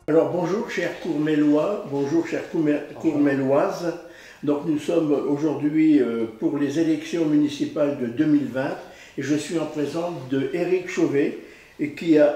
Alors bonjour chers Courmélois, bonjour chers Courméloises. Donc nous sommes aujourd'hui pour les élections municipales de 2020 et je suis en présence de Éric Chauvet qui a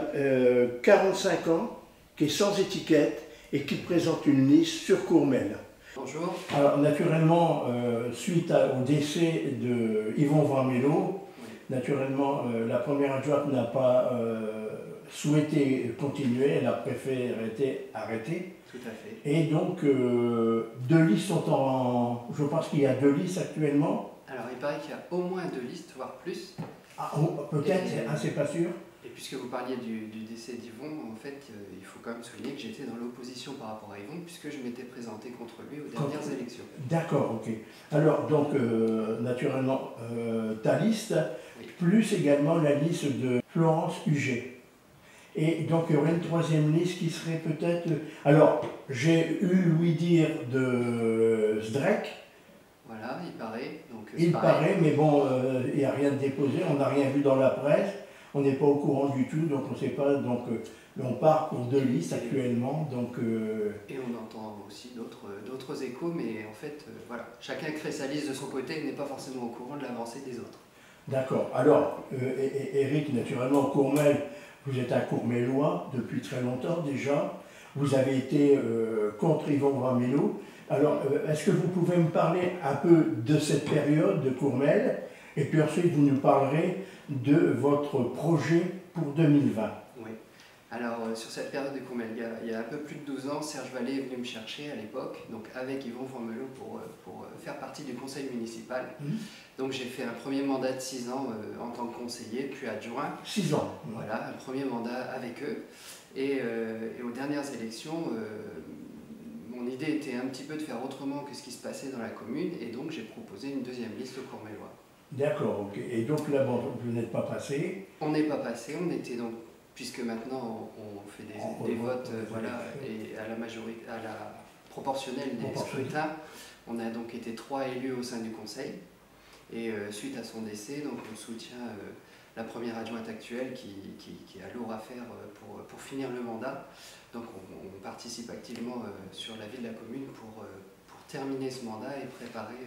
45 ans, qui est sans étiquette et qui présente une liste sur Courmel. Bonjour. Alors naturellement, suite au décès de Yvon Vramelot, naturellement la première adjointe n'a pas souhaité continuer, elle a préféré arrêter. Tout à fait. Et donc, deux listes sont en... Je pense qu'il y a deux listes actuellement. Alors, il paraît qu'il y a au moins deux listes, voire plus. Ah, peut-être, c'est pas sûr. Et puisque vous parliez du décès d'Yvon, en fait, il faut quand même souligner que j'étais dans l'opposition par rapport à Yvon, puisque je m'étais présenté contre lui aux dernières élections. D'accord, ok. Alors, donc, naturellement, ta liste, oui, plus également la liste de Florence Huget. Et donc il y aurait une troisième liste qui serait peut-être... Alors, j'ai eu Louis dire de Zdrek. Voilà, il paraît. Donc, il paraît, mais bon, il n'y a rien de déposé, on n'a rien vu dans la presse, on n'est pas au courant du tout, donc on ne sait pas. Donc on part pour deux listes actuellement. Donc, et on entend aussi d'autres échos, mais en fait, voilà, chacun crée sa liste de son côté et n'est pas forcément au courant de l'avancée des autres. D'accord. Alors, Éric, naturellement, Courmel, vous êtes un Courmélois depuis très longtemps déjà. Vous avez été contre Yvon Vramelot. Alors, est-ce que vous pouvez me parler un peu de cette période de Courmel? Et puis ensuite, vous nous parlerez de votre projet pour 2020. Oui. Alors, sur cette période de Courmel, il y a un peu plus de 12 ans, Serge Vallée est venu me chercher à l'époque, donc avec Yvon Vramelot pour faire partie du conseil municipal. Donc j'ai fait un premier mandat de 6 ans en tant que conseiller, puis adjoint. 6 ans. Voilà, un premier mandat avec eux. Et aux dernières élections, mon idée était un petit peu de faire autrement que ce qui se passait dans la commune, et donc j'ai proposé une deuxième liste au Courmélois. D'accord, ok. Et donc là, bon, vous n'êtes pas passé? On n'est pas passé, on était donc, puisque maintenant on fait des votes, voilà, et à la majorité, à la proportionnelle des scrutins, on a donc été 3 élus au sein du conseil. Et suite à son décès, donc on soutient la première adjointe actuelle qui a lourd à faire pour finir le mandat. Donc on participe activement sur la vie de la commune pour terminer ce mandat et préparer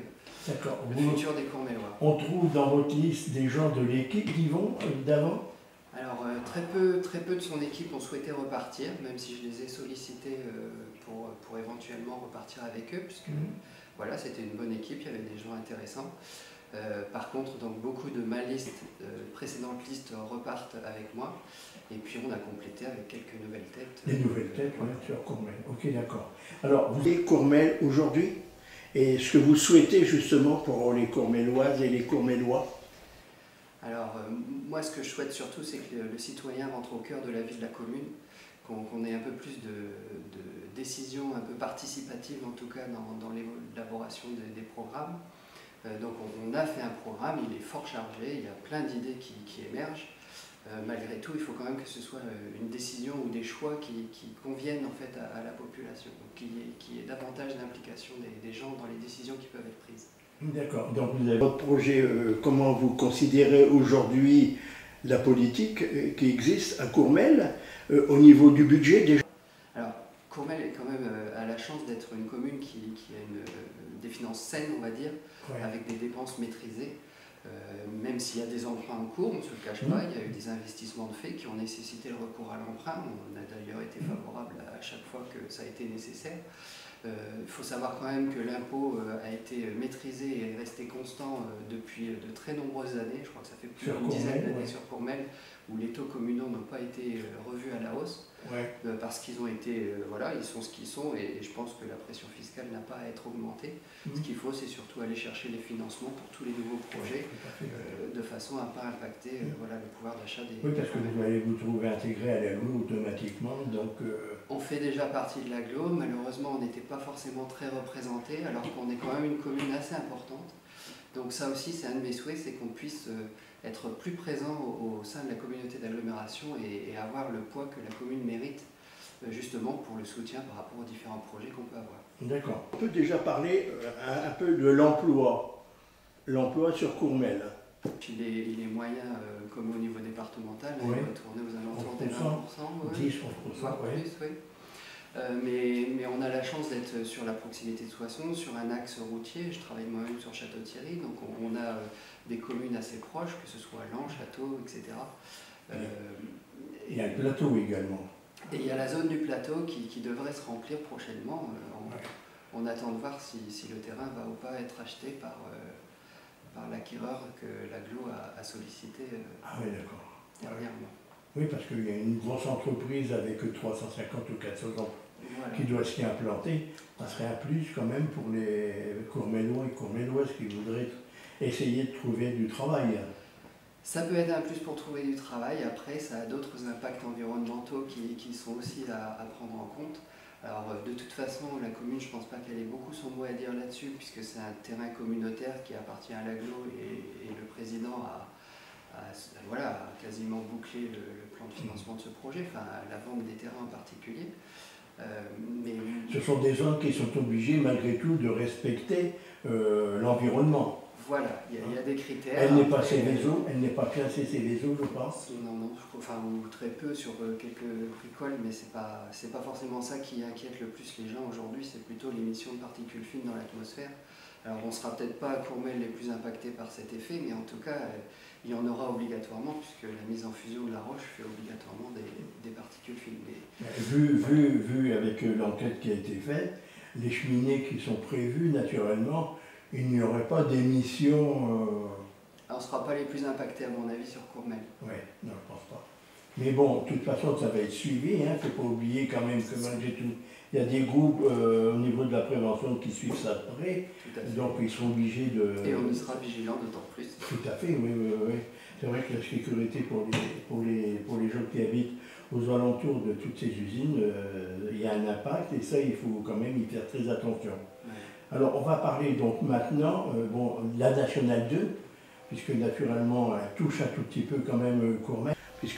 le futur des Courmélois. On trouve dans votre liste des gens de l'équipe d'Yvon d'avant? Alors très peu de son équipe ont souhaité repartir, même si je les ai sollicités pour éventuellement repartir avec eux, puisque voilà, c'était une bonne équipe, il y avait des gens intéressants. Par contre, donc, beaucoup de ma liste, précédentes listes repartent avec moi, et puis on a complété avec quelques nouvelles têtes. Des nouvelles têtes, oui, sur Courmel. Ok, d'accord. Alors, vous êtes Courmel aujourd'hui, et ce que vous souhaitez justement pour les Courméloises et les Courmélois? Alors, moi, ce que je souhaite surtout, c'est que le citoyen rentre au cœur de la vie de la commune, qu'on ait un peu plus de décisions un peu participatives, en tout cas dans l'élaboration des programmes. Donc on a fait un programme, il est fort chargé, il y a plein d'idées qui émergent. Malgré tout, il faut quand même que ce soit une décision ou des choix qui conviennent en fait à la population, qu'il y ait davantage d'implication des gens dans les décisions qui peuvent être prises. D'accord. Donc vous avez votre projet, comment vous considérez aujourd'hui la politique qui existe à Courmel au niveau du budget déjà? Alors, Courmel est quand même a la chance d'être une commune qui a des finances saines, on va dire, avec des dépenses maîtrisées. Même s'il y a des emprunts en cours, on ne se le cache pas, il y a eu des investissements de fait qui ont nécessité le recours à l'emprunt. On a d'ailleurs été favorable à chaque fois que ça a été nécessaire. Il faut savoir quand même que l'impôt a été maîtrisé et est resté constant depuis de très nombreuses années. Je crois que ça fait plus d'une dizaine d'années sur Courmel, où les taux communaux n'ont pas été revus à la hausse, parce qu'ils ont été, voilà, ils sont ce qu'ils sont, et je pense que la pression fiscale n'a pas à être augmentée. Ce qu'il faut, c'est surtout aller chercher les financements pour tous les nouveaux projets, de façon à ne pas impacter voilà, le pouvoir d'achat des... Oui, parce que vous allez vous trouver intégré à l'aglo automatiquement, donc... On fait déjà partie de l'aglo, malheureusement on n'était pas forcément très représenté, alors qu'on est quand même une commune assez importante. Donc ça aussi, c'est un de mes souhaits, c'est qu'on puisse être plus présent au sein de la communauté d'agglomération et avoir le poids que la commune mérite, justement pour le soutien par rapport aux différents projets qu'on peut avoir. D'accord. On peut déjà parler un peu de l'emploi sur Courmel. Puis les moyens, comme au niveau départemental, il va tourner aux alentours des 20%. 10%, Plus, oui. Mais on a la chance d'être sur la proximité de Soissons, sur un axe routier. Je travaille moi-même sur Château-Thierry, donc on a des communes assez proches, que ce soit Lens, Château, etc. Il y a le plateau également. Et il y a la zone du plateau qui devrait se remplir prochainement. On attend de voir si le terrain va ou pas être acheté par l'acquéreur que l'Agglo a sollicité dernièrement. Oui, parce qu'il y a une grosse entreprise avec 350 ou 400 emplois qui doit s'y implanter. Ça serait un plus quand même pour les Courmélois et Courméloises qui voudraient essayer de trouver du travail. Ça peut être un plus pour trouver du travail. Après, ça a d'autres impacts environnementaux qui sont aussi à prendre en compte. Alors, de toute façon, la commune, je ne pense pas qu'elle ait beaucoup son mot à dire là-dessus, puisque c'est un terrain communautaire qui appartient à l'Agglo et le président a quasiment bouclé le plan de financement de ce projet, enfin la vente des terrains en particulier. Ce sont des zones qui sont obligées malgré tout de respecter l'environnement. Voilà, il y a des critères. Elle n'est pas Céveso, elle n'est pas classée Céveso, je pense. Non, enfin, ou très peu sur quelques bricoles, mais c'est pas forcément ça qui inquiète le plus les gens aujourd'hui, c'est plutôt l'émission de particules fines dans l'atmosphère. Alors on ne sera peut-être pas à Courmelles les plus impactés par cet effet, mais en tout cas, il y en aura obligatoirement, puisque la mise en fusion de la roche fait obligatoirement des particules fines. Vu avec l'enquête qui a été faite, les cheminées qui sont prévues, naturellement, il n'y aurait pas d'émissions... On ne sera pas les plus impactés, à mon avis, sur Courmelles. Oui, non, je ne pense pas. Mais bon, de toute façon, ça va être suivi. Il ne faut pas oublier quand même que malgré tout, il y a des groupes au niveau de la prévention qui suivent ça de près. Donc, ils sont obligés de... Et on y sera vigilant d'autant plus. Tout à fait, oui. C'est vrai que la sécurité pour les gens qui habitent aux alentours de toutes ces usines, il y a un impact et ça, il faut quand même y faire très attention. Ouais. Alors, on va parler donc maintenant de la Nationale 2, puisque naturellement, elle touche un tout petit peu quand même Courmelles.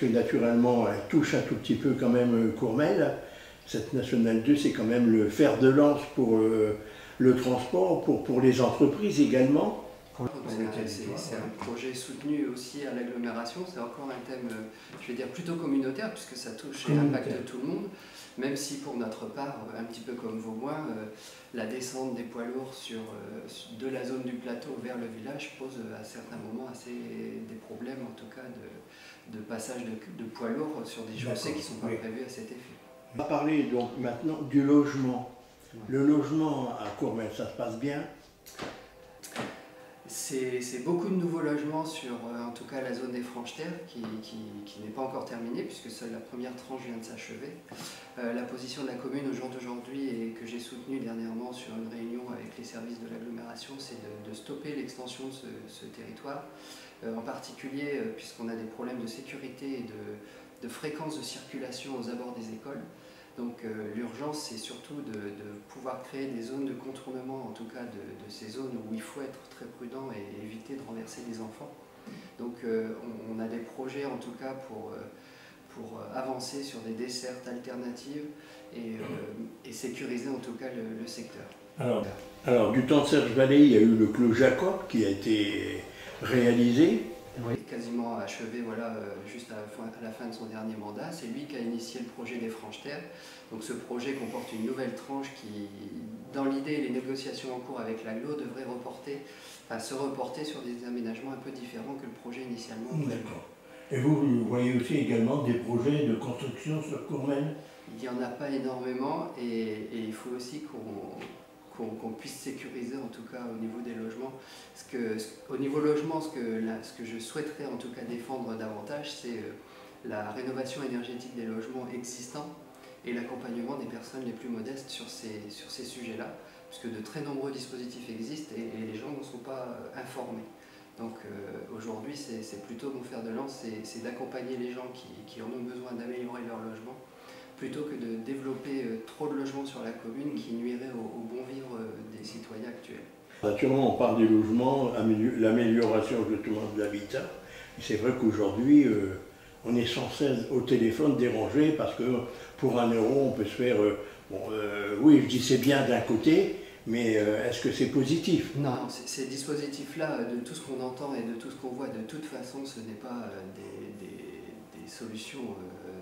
Cette Nationale 2, c'est quand même le fer de lance pour le transport, pour les entreprises également. C'est un projet soutenu aussi à l'agglomération, c'est encore un thème, je vais dire, plutôt communautaire, puisque ça touche et impacte tout le monde, même si pour notre part, un petit peu comme Vaumois, la descente des poids lourds de la zone du plateau vers le village pose à certains moments des problèmes, en tout cas, de passage de poids lourds sur des chaussées qui ne sont pas prévues à cet effet. On va parler donc maintenant du logement. Le logement à Courmelles, ça se passe bien? C'est beaucoup de nouveaux logements sur, en tout cas, la zone des Franches-Terres qui n'est pas encore terminée puisque seule la première tranche vient de s'achever. La position de la commune au jour d'aujourd'hui et que j'ai soutenue dernièrement sur une réunion avec les services de l'agglomération, c'est de stopper l'extension de ce territoire, en particulier puisqu'on a des problèmes de sécurité et de fréquence de circulation aux abords des écoles. Donc l'urgence, c'est surtout de pouvoir créer des zones de contournement, en tout cas de ces zones où il faut être très prudent et éviter de renverser les enfants. Donc on a des projets, en tout cas, pour avancer sur des dessertes alternatives et sécuriser, en tout cas, le secteur. Alors du temps de Serge Vallée, il y a eu le Clos Jacob qui a été réalisé. Oui, quasiment achevé juste à la fin de son dernier mandat. C'est lui qui a initié le projet des Franches-Terres. Donc ce projet comporte une nouvelle tranche qui, dans l'idée, les négociations en cours avec l'Agglo devraient se reporter sur des aménagements un peu différents que le projet initialement. D'accord. Et vous voyez aussi également des projets de construction sur Courmelles? Il n'y en a pas énormément et il faut aussi qu'on puisse sécuriser, en tout cas au niveau des logements. Au niveau logement, ce que je souhaiterais en tout cas défendre davantage, c'est la rénovation énergétique des logements existants et l'accompagnement des personnes les plus modestes sur ces sujets-là, puisque de très nombreux dispositifs existent et les gens ne sont pas informés. Donc aujourd'hui, c'est plutôt mon fer de lance, c'est d'accompagner les gens qui en ont besoin d'améliorer leur logement, plutôt que de développer trop de logements sur la commune qui nuiraient au bon vivre des citoyens actuels. Naturellement, on parle des logements, l'amélioration justement de l'habitat. C'est vrai qu'aujourd'hui, on est sans cesse au téléphone dérangé parce que pour 1 euro, on peut se faire... oui, je dis c'est bien d'un côté, mais est-ce que c'est positif? Non, ces dispositifs-là, de tout ce qu'on entend et de tout ce qu'on voit, de toute façon, ce n'est pas des solutions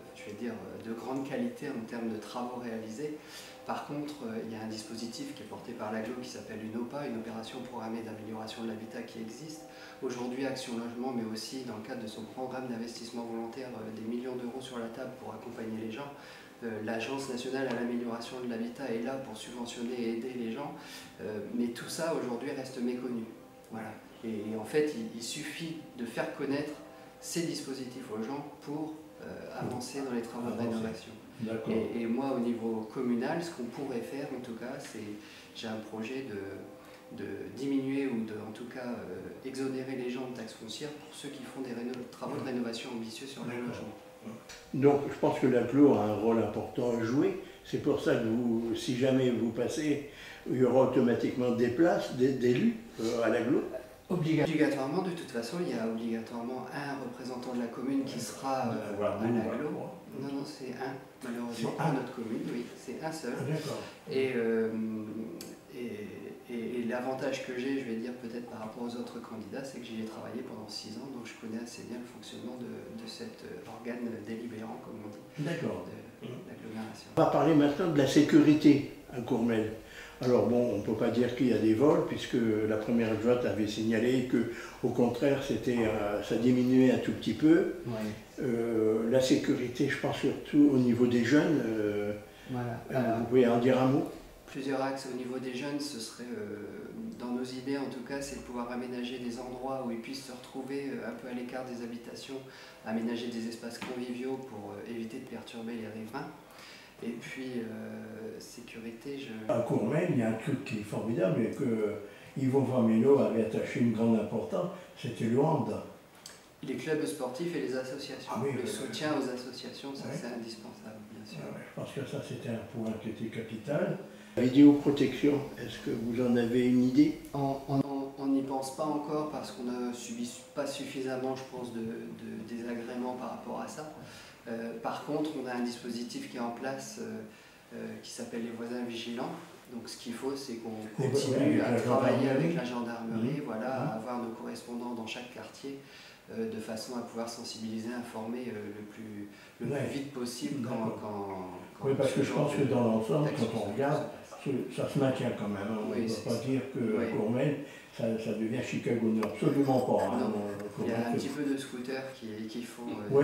je vais dire, de grande qualité en termes de travaux réalisés. Par contre, il y a un dispositif qui est porté par l'AGLO qui s'appelle une OPA, une opération programmée d'amélioration de l'habitat qui existe. Aujourd'hui, Action Logement, mais aussi dans le cadre de son programme d'investissement volontaire, des millions d'euros sur la table pour accompagner les gens. L'Agence nationale à l'amélioration de l'habitat est là pour subventionner et aider les gens, mais tout ça aujourd'hui reste méconnu. Voilà. Et en fait, il suffit de faire connaître ces dispositifs aux gens pour avancer dans les travaux de rénovation. Et moi, au niveau communal, ce qu'on pourrait faire, en tout cas, c'est j'ai un projet de diminuer ou en tout cas exonérer les gens de taxes foncières pour ceux qui font des travaux de rénovation ambitieux sur leur logement. Donc, je pense que l'AGLO a un rôle important à jouer. C'est pour ça que vous, si jamais vous passez, il y aura automatiquement des places d'élus à l'AGLO. Obligatoirement, de toute façon, il y a obligatoirement un représentant de la commune qui sera à l'AGLO. Non, c'est un, malheureusement, pour notre commune, oui, c'est un seul. Et l'avantage que j'ai, je vais dire peut-être par rapport aux autres candidats, c'est que j'y ai travaillé pendant 6 ans, donc je connais assez bien le fonctionnement de cet organe délibérant, comme on dit, de l'agglomération. On va parler maintenant de la sécurité à Courmel. Alors bon, on ne peut pas dire qu'il y a des vols, puisque la première adjointe avait signalé qu'au contraire, ça diminuait un tout petit peu. Ouais. La sécurité, je pense surtout au niveau des jeunes. Voilà. Vous pouvez en dire un mot? Plusieurs axes au niveau des jeunes, ce serait, dans nos idées en tout cas, c'est de pouvoir aménager des endroits où ils puissent se retrouver un peu à l'écart des habitations, aménager des espaces conviviaux pour éviter de perturber les riverains. Et puis, sécurité, À Courmel, il y a un truc qui est formidable et que Yvon Vamélo avait attaché une grande importance, c'était le hand. Les clubs sportifs et les associations. Ah oui, le soutien aux associations, ça c'est indispensable, bien sûr. Je pense que ça c'était un point qui était capital. La vidéoprotection, est-ce que vous en avez une idée? On n'y pense pas encore parce qu'on ne subit pas suffisamment, je pense, de désagréments par rapport à ça. Par contre, on a un dispositif qui est en place qui s'appelle les voisins vigilants. Donc ce qu'il faut, c'est qu'on continue à travailler avec la gendarmerie, à avoir nos correspondants dans chaque quartier, de façon à pouvoir sensibiliser, informer le plus vite possible quand oui, parce que je pense que dans l'ensemble, quand on regarde, ça se maintient quand même. On ne va pas dire que Courmel, ça devient Chicago, non, absolument pas. Non, il y a un petit peu de scooters qui font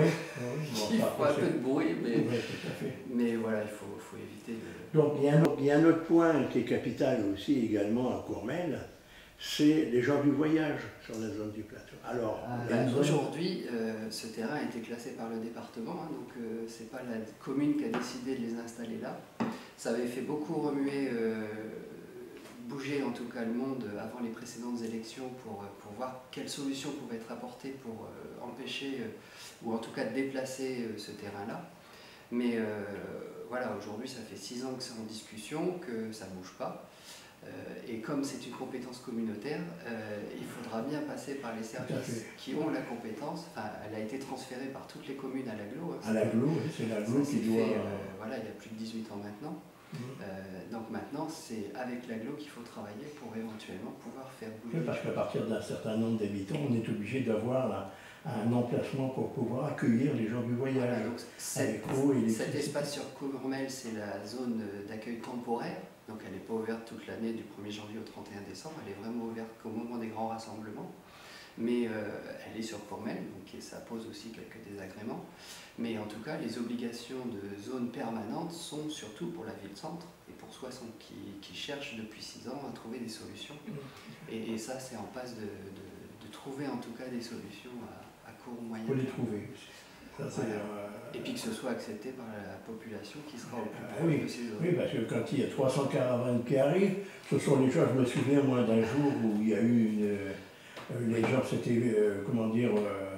un peu de bruit, mais voilà, il faut éviter de... Donc il y a un autre point qui est capital aussi également à Courmel, c'est les gens du voyage sur la zone du plateau. Alors, aujourd'hui, ce terrain a été classé par le département, donc ce n'est pas la commune qui a décidé de les installer là. Ça avait fait beaucoup remuer, bouger en tout cas le monde avant les précédentes élections pour voir quelles solutions pouvaient être apportées pour empêcher ou en tout cas déplacer ce terrain-là. Mais voilà, aujourd'hui ça fait 6 ans que c'est en discussion, que ça ne bouge pas. Et comme c'est une compétence communautaire, il faudra bien passer par les services qui ont la compétence. Enfin, elle a été transférée par toutes les communes à l'AGLO. À l'AGLO, oui, c'est l'AGLO qui doit... voilà, il y a plus de 18 ans maintenant. Donc maintenant, c'est avec l'AGLO qu'il faut travailler pour éventuellement pouvoir faire bouger. Oui, parce qu'à partir d'un certain nombre d'habitants, on est obligé d'avoir un emplacement pour pouvoir accueillir les gens du voyage. Voilà, donc cet espace sur Courmel, c'est la zone d'accueil temporaire. Donc elle n'est pas ouverte toute l'année du 1er janvier au 31 décembre, elle est vraiment ouverte qu'au moment des grands rassemblements. Mais elle est sur Courmel, donc ça pose aussi quelques désagréments. Mais en tout cas, les obligations de zone permanente sont surtout pour la ville-centre et pour Soissons, qui cherchent depuis 6 ans à trouver des solutions. Et ça, c'est en passe de trouver en tout cas des solutions à court ou moyen terme. Il faut les trouver. Ça, et puis que ce soit accepté par la population qui sera au plus proche de ces zones. Oui, parce que quand il y a 300 caravanes qui arrivent, ce sont les gens, je me souviens moi d'un jour où il y a eu les gens, c'était, comment dire,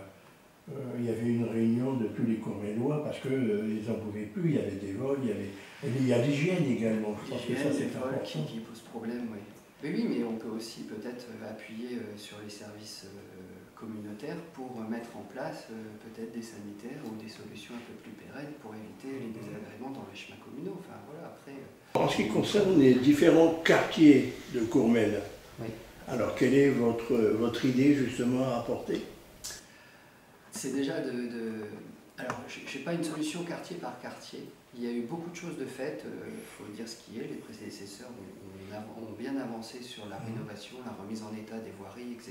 il y avait une réunion de tous les Courmelois parce qu'ils n'en pouvaient plus, il y avait des vols, il y a l'hygiène également. Je pense que ça c'est important. Qui pose problème, oui. Mais oui, mais on peut aussi peut-être appuyer sur les services communautaires pour mettre en place peut-être des sanitaires ou des solutions un peu plus pérennes pour éviter les désagréments dans les chemins communaux. Enfin, voilà, après, En ce qui concerne les différents quartiers de Courmel, alors quelle est votre idée justement à apporter? C'est déjà Alors, je n'ai pas une solution quartier par quartier. Il y a eu beaucoup de choses de faites, il faut dire ce qui est. Les prédécesseurs ont bien avancé sur la rénovation, la remise en état des voiries, etc.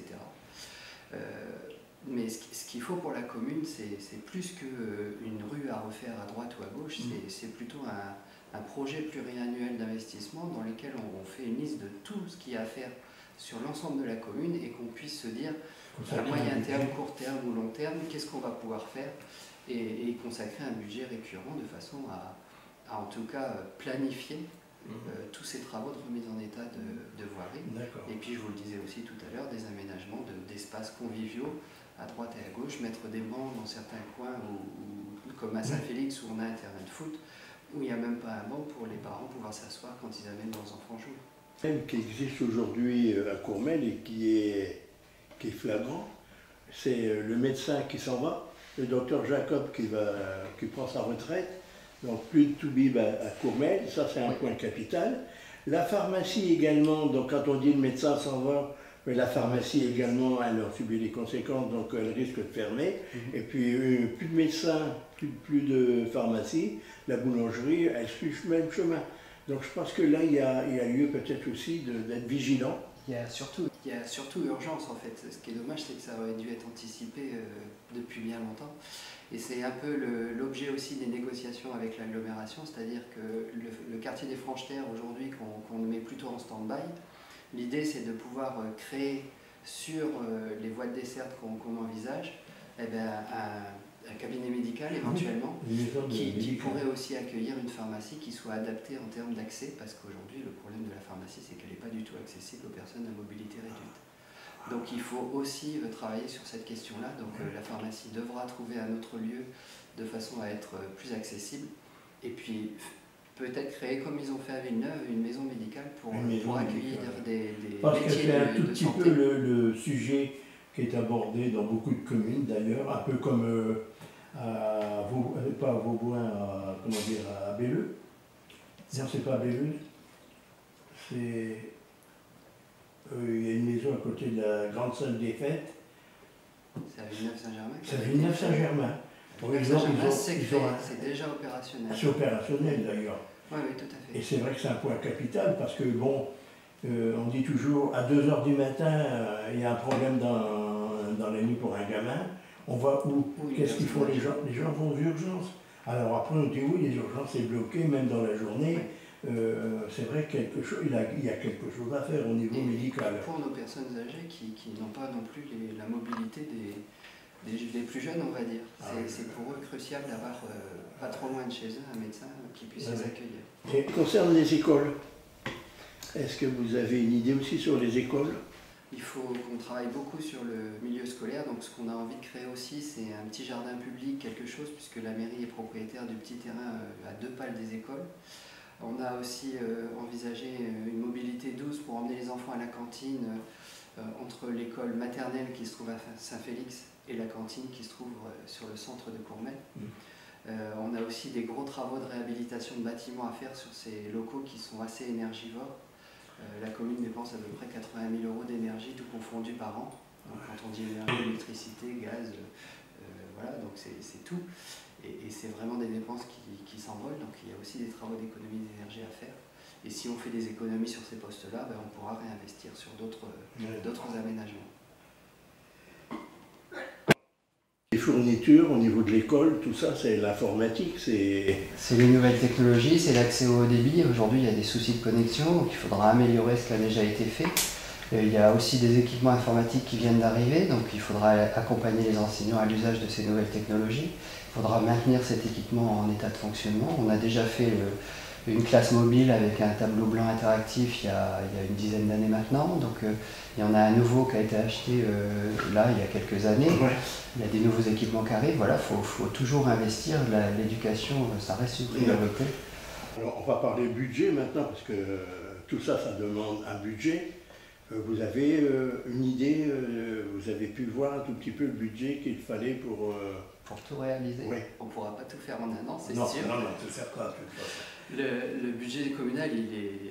Mais ce qu'il faut pour la commune, c'est plus qu'une rue à refaire à droite ou à gauche, c'est plutôt un projet pluriannuel d'investissement dans lequel on fait une liste de tout ce qu'il y a à faire sur l'ensemble de la commune et qu'on puisse se dire à moyen terme, court terme ou long terme, qu'est-ce qu'on va pouvoir faire et consacrer un budget récurrent de façon à en tout cas planifier tous ces travaux de remise en état de voirie. Et puis je vous le disais aussi tout à l'heure, des aménagements d'espaces conviviaux à droite et à gauche, mettre des bancs dans certains coins, comme à Saint-Félix où on a un terrain de foot, où il n'y a même pas un banc pour les parents pouvoir s'asseoir quand ils amènent leurs enfants jouer. Qui existe aujourd'hui à Courmel et qui est flagrant, c'est le médecin qui s'en va, le docteur Jacob qui prend sa retraite, donc plus de Toubib à Courmel, ça c'est un point capital. La pharmacie également, donc quand on dit le médecin s'en va, mais la pharmacie également, elle a subi les conséquences, donc elle risque de fermer. Et puis plus de médecins, plus de pharmacie, la boulangerie, elle suit le même chemin. Donc je pense que là, il y a lieu peut-être aussi d'être vigilant. Il y a surtout urgence en fait. Ce qui est dommage, c'est que ça aurait dû être anticipé depuis bien longtemps. Et c'est un peu l'objet aussi des négociations avec l'agglomération, c'est-à-dire que le quartier des Franches-Terres aujourd'hui qu'on met plutôt en stand-by, l'idée c'est de pouvoir créer sur les voies de desserte qu'on envisage un cabinet médical éventuellement qui pourrait aussi accueillir une pharmacie qui soit adaptée en termes d'accès, parce qu'aujourd'hui le problème de la pharmacie c'est qu'elle n'est pas du tout accessible aux personnes à mobilité réduite. Donc il faut aussi travailler sur cette question-là. Donc la pharmacie devra trouver un autre lieu de façon à être plus accessible. Et puis peut-être créer, comme ils ont fait à Villeneuve, une maison médicale pour accueillir des parce que c'est un tout de petit santé. peu le sujet qui est abordé dans beaucoup de communes d'ailleurs, un peu comme pas à Vauboin, comment dire, à Belleux. Non, c'est pas à Belleux, c'est... il y a une maison à côté de la grande salle des fêtes. C'est à Villeneuve-Saint-Germain. C'est à Villeneuve-Saint-Germain. C'est déjà opérationnel. C'est opérationnel d'ailleurs. Oui, tout à fait. Et c'est vrai que c'est un point capital parce que, bon, on dit toujours à 2 h du matin, il y a un problème dans la nuit pour un gamin. On voit où, qu'est-ce qu'ils font les gens? Les gens vont aux urgences. Alors après, on dit oui, les urgences, c'est bloqué, même dans la journée. C'est vrai qu'il y a quelque chose à faire au niveau médical. Pour nos personnes âgées qui n'ont pas non plus la mobilité des plus jeunes, on va dire. C'est pour eux crucial d'avoir pas trop loin de chez eux un médecin qui puisse les accueillir. Et concernant les écoles, est-ce que vous avez une idée aussi sur les écoles? Il faut qu'on travaille beaucoup sur le milieu scolaire, donc ce qu'on a envie de créer aussi, c'est un petit jardin public, quelque chose, puisque la mairie est propriétaire du petit terrain à 2 pales des écoles. On a aussi envisagé une mobilité douce pour emmener les enfants à la cantine entre l'école maternelle qui se trouve à Saint-Félix et la cantine qui se trouve sur le centre de Courmel. On a aussi des gros travaux de réhabilitation de bâtiments à faire sur ces locaux qui sont assez énergivores. La commune dépense à peu près 80 000 € d'énergie, tout confondu par an. Donc, quand on dit électricité, gaz, voilà, donc c'est tout. Et c'est vraiment des dépenses qui s'envolent, donc il y a aussi des travaux d'économie d'énergie à faire. Et si on fait des économies sur ces postes-là, on pourra réinvestir sur d'autres aménagements. Les fournitures au niveau de l'école, tout ça, c'est l'informatique, c'est les nouvelles technologies, c'est l'accès au haut débit. Aujourd'hui, il y a des soucis de connexion, donc il faudra améliorer ce qui a déjà été fait. Il y a aussi des équipements informatiques qui viennent d'arriver, donc il faudra accompagner les enseignants à l'usage de ces nouvelles technologies. Il faudra maintenir cet équipement en état de fonctionnement. On a déjà fait une classe mobile avec un tableau blanc interactif il y a une dizaine d'années maintenant. Donc il y en a un nouveau qui a été acheté là il y a quelques années. Il y a des nouveaux équipements qui arrivent. Voilà, faut toujours investir. L'éducation, ça reste une priorité. Alors on va parler budget maintenant parce que tout ça, ça demande un budget. Vous avez une idée, vous avez pu voir un tout petit peu le budget qu'il fallait pour tout réaliser. Oui. On ne pourra pas tout faire en un an, c'est sûr. Non, tout faire pas. Le budget communal, il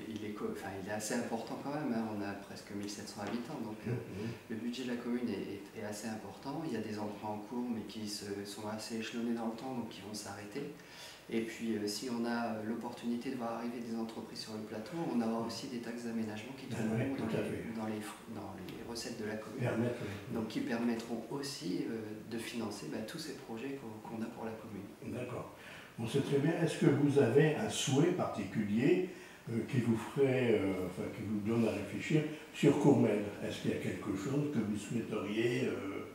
est assez important quand même, hein. On a presque 1700 habitants, donc le budget de la commune est assez important. Il y a des emprunts en cours, mais qui sont assez échelonnés dans le temps, donc qui vont s'arrêter. Et puis, si on a l'opportunité de voir arriver des entreprises sur le plateau, on aura aussi des taxes d'aménagement qui tomberont dans les recettes de la commune, donc qui permettront aussi de financer tous ces projets qu'on a pour la commune. D'accord. Bon, c'est très bien. Est-ce que vous avez un souhait particulier qui vous ferait, qui vous donne à réfléchir sur Courmel? Est-ce qu'il y a quelque chose que vous souhaiteriez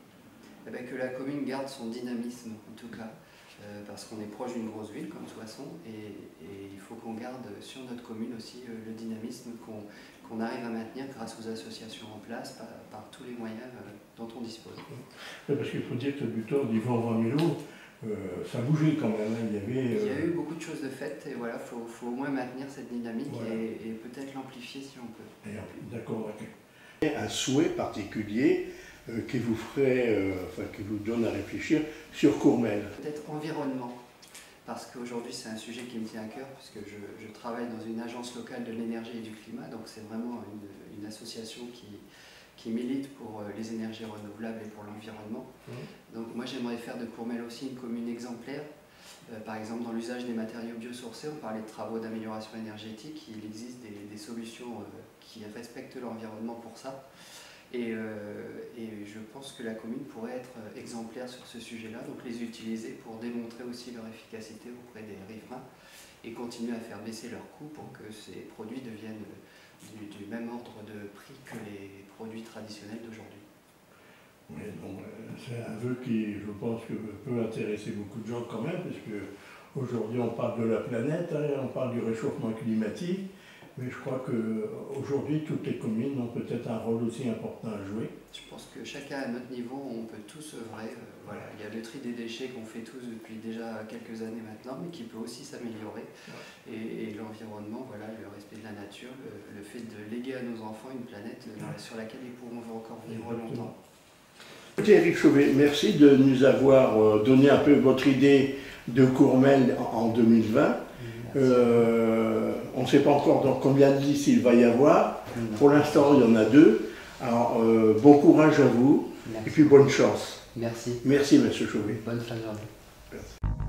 Que la commune garde son dynamisme, en tout cas, parce qu'on est proche d'une grosse ville comme Soissons, et il faut qu'on garde sur notre commune aussi le dynamisme qu'on arrive à maintenir grâce aux associations en place, par tous les moyens dont on dispose. Parce qu'il faut dire que du temps d'Yvan Vramelot, ça bougeait quand même. Hein. Il y a eu beaucoup de choses de faites, et voilà, faut au moins maintenir cette dynamique, voilà. et peut-être l'amplifier si on peut. D'accord. Un souhait particulier qui vous ferait, qui vous donne à réfléchir sur Courmel? Peut-être environnement, parce qu'aujourd'hui c'est un sujet qui me tient à cœur, puisque je travaille dans une agence locale de l'énergie et du climat, donc c'est vraiment une association qui milite pour les énergies renouvelables et pour l'environnement. Donc moi j'aimerais faire de Courmel aussi une commune exemplaire. Par exemple, dans l'usage des matériaux biosourcés, on parlait de travaux d'amélioration énergétique, il existe des solutions qui respectent l'environnement pour ça. Et je pense que la commune pourrait être exemplaire sur ce sujet-là, donc les utiliser pour démontrer aussi leur efficacité auprès des riverains et continuer à faire baisser leurs coûts pour que ces produits deviennent du même ordre de prix que les produits traditionnels d'aujourd'hui. Oui, bon, c'est un vœu qui, je pense, peut intéresser beaucoup de gens quand même, parce qu'aujourd'hui on parle de la planète, hein, on parle du réchauffement climatique, mais je crois qu'aujourd'hui toutes les communes ont peut-être un rôle aussi important à jouer. Je pense que chacun à notre niveau, on peut tous œuvrer. Voilà. Il y a le tri des déchets qu'on fait tous depuis déjà quelques années maintenant, mais qui peut aussi s'améliorer. Et l'environnement, voilà, le respect de la nature, le fait de léguer à nos enfants une planète sur laquelle ils pourront encore vivre longtemps. Écoutez, Éric Chauvet, merci de nous avoir donné un peu votre idée de Courmel en 2020. On ne sait pas encore dans combien de listes il va y avoir. Pour l'instant, il y en a 2. Alors, bon courage à vous. Merci. Et puis bonne chance. Merci. Merci, M. Chauvet. Bonne fin de journée. Merci.